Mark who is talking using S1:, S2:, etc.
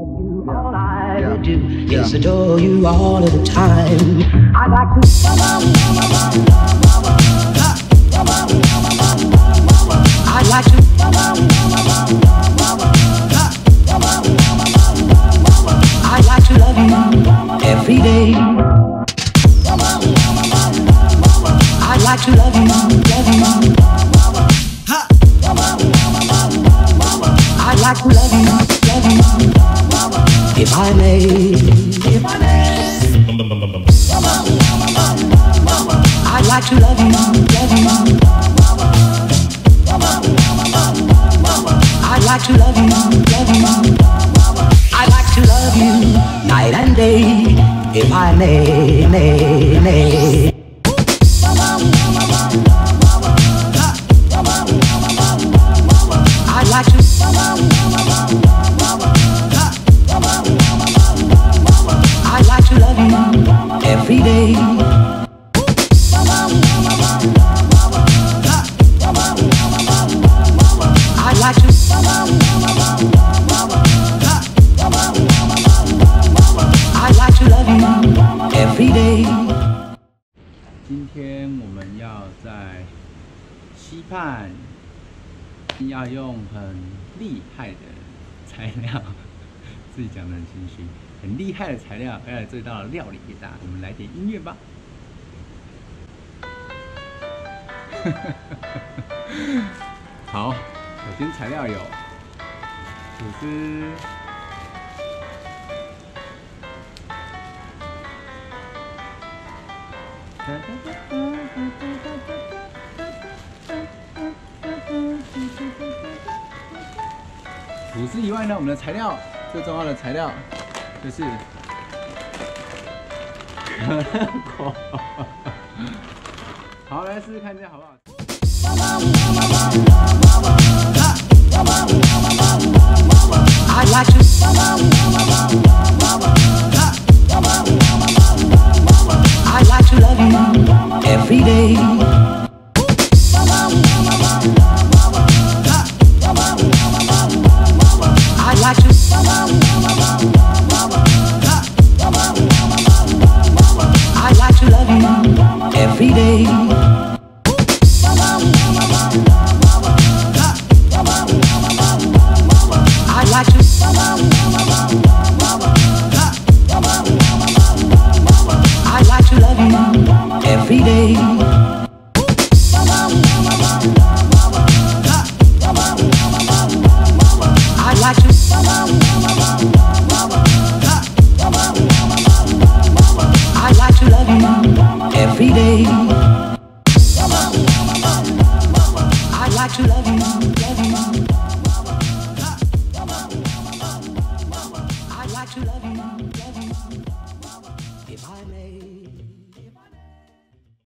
S1: All I would do is adore you all of the time. I'd like to. I'd like to. I'd like to love you every day. I'd like to love you, love you. I'd like to love you, love you. If I may, if I may. I'd like to love you, love you. I'd like to love you, love you. I'd like to love you night and day. If I may. I'd like to. I'd like to love you every day. I'd like to. I'd like to love you every day.
S2: 今天我们要在溪畔，要用很厉害的材料，自己讲得很心虚，很厉害的材料要来做一道料理给大家。我们来点音乐吧。好，首先材料有吐司。 吐司以外呢，我们的材料最重要的材料就是可乐果。好，来试试看这样好不好？
S1: I'd like to. I'd like to love you every day. I'd like to. I'd like to love you every day. I'd like to. I'd like to love you every day. I'd like to. I'd like to love you every day. I'd like to love you, love you. I'd like to love you, love you.